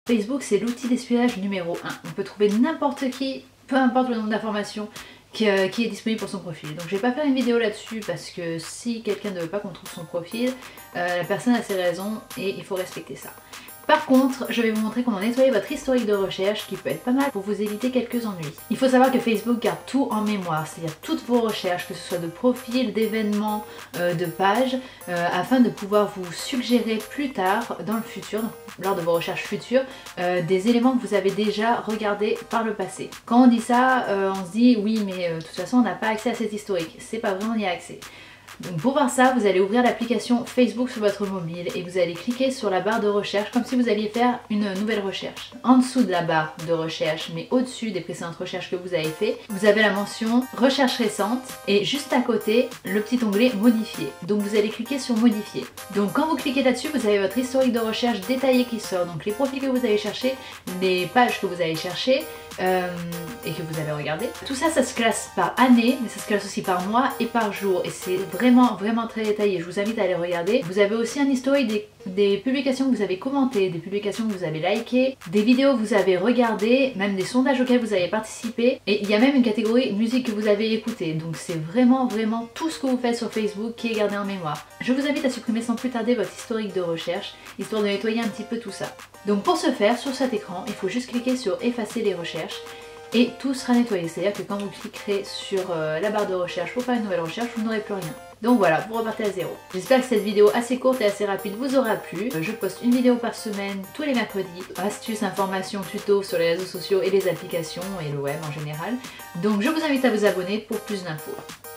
Facebook, c'est l'outil d'espionnage numéro 1. On peut trouver n'importe qui, peu importe le nombre d'informations qui est disponible pour son profil. Donc je vais pas faire une vidéo là-dessus parce que si quelqu'un ne veut pas qu'on trouve son profil, la personne a ses raisons et il faut respecter ça. Par contre, je vais vous montrer comment nettoyer votre historique de recherche qui peut être pas mal pour vous éviter quelques ennuis. Il faut savoir que Facebook garde tout en mémoire, c'est-à-dire toutes vos recherches, que ce soit de profils, d'événements, de pages, afin de pouvoir vous suggérer plus tard, dans le futur, lors de vos recherches futures, des éléments que vous avez déjà regardés par le passé. Quand on dit ça, on se dit oui mais de toute façon on n'a pas accès à cet historique. C'est pas vrai, on y a accès. Donc pour voir ça, vous allez ouvrir l'application Facebook sur votre mobile et vous allez cliquer sur la barre de recherche comme si vous alliez faire une nouvelle recherche. En dessous de la barre de recherche, mais au-dessus des précédentes recherches que vous avez fait, vous avez la mention recherche récente et juste à côté, le petit onglet modifier. Donc vous allez cliquer sur modifier. Donc quand vous cliquez là-dessus, vous avez votre historique de recherche détaillé qui sort. Donc les profils que vous avez cherchés, les pages que vous avez cherchées, et que vous avez regardé. Tout ça, ça se classe par année, mais ça se classe aussi par mois et par jour. Et c'est vraiment très détaillé. Je vous invite à aller regarder. Vous avez aussi un historique des publications que vous avez commentées, des publications que vous avez likées, des vidéos que vous avez regardées, même des sondages auxquels vous avez participé. Et il y a même une catégorie musique que vous avez écoutée. Donc c'est vraiment tout ce que vous faites sur Facebook qui est gardé en mémoire. Je vous invite à supprimer sans plus tarder votre historique de recherche, histoire de nettoyer un petit peu tout ça. Donc pour ce faire, sur cet écran, il faut juste cliquer sur effacer les recherches et tout sera nettoyé. C'est-à-dire que quand vous cliquerez sur la barre de recherche pour faire une nouvelle recherche, vous n'aurez plus rien. Donc voilà, vous repartez à zéro. J'espère que cette vidéo assez courte et assez rapide vous aura plu. Je poste une vidéo par semaine, tous les mercredis. Astuces, informations, tutos sur les réseaux sociaux et les applications et le web en général. Donc je vous invite à vous abonner pour plus d'infos.